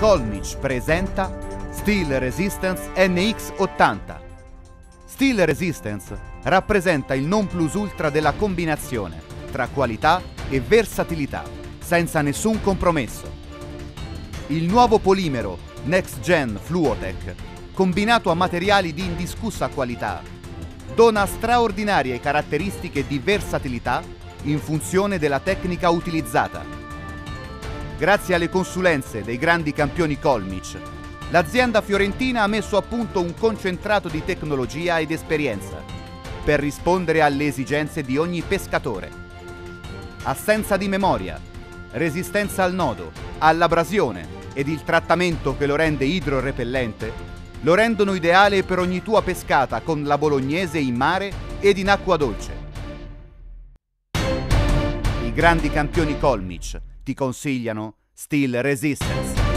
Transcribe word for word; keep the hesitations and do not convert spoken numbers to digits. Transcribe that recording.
Colnich presenta Steel Resistance N X ottanta. Steel Resistance rappresenta il non plus ultra della combinazione tra qualità e versatilità, senza nessun compromesso. Il nuovo polimero Next Gen Fluotech, combinato a materiali di indiscussa qualità, dona straordinarie caratteristiche di versatilità in funzione della tecnica utilizzata. Grazie alle consulenze dei grandi campioni Colnich, l'azienda fiorentina ha messo a punto un concentrato di tecnologia ed esperienza per rispondere alle esigenze di ogni pescatore. Assenza di memoria, resistenza al nodo, all'abrasione ed il trattamento che lo rende idrorepellente lo rendono ideale per ogni tua pescata con la bolognese in mare ed in acqua dolce. I grandi campioni Colnich ti consigliano Steel Resistance.